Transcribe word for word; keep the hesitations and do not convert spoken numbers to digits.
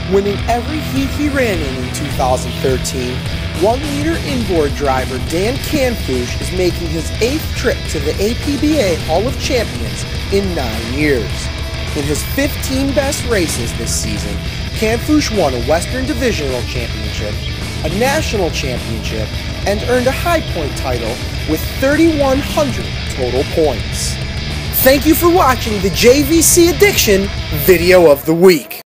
Winning every heat he ran in in two thousand thirteen, one-liter inboard driver Dan Kanfoush is making his eighth trip to the A P B A Hall of Champions in nine years. In his fifteen best races this season, Kanfoush won a Western Divisional Championship, a National Championship, and earned a High Point title with thirty-one hundred total points. Thank you for watching the J V C Adixxion Video of the Week.